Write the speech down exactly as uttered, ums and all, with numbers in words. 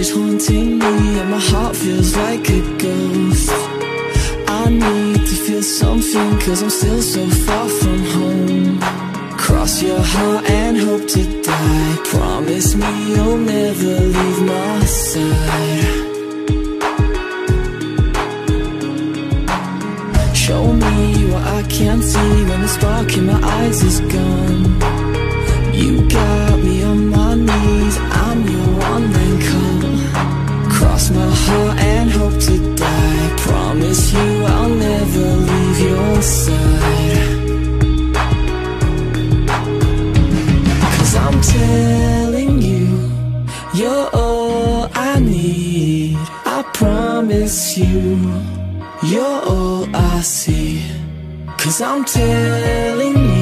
is haunting me, and my heart feels like a ghost. I need to feel something, cause I'm still so far from home. Cross your heart and hope to die. Promise me you'll never leave my side. Show me what I can't see when the spark in my eyes is gone. You got me on my knees, I'm your one man call. Cross my heart and hope to die. Promise you I'll never leave your side. Cause I'm telling you, you're all I need. I promise you, you're all I see. Cause I'm telling you,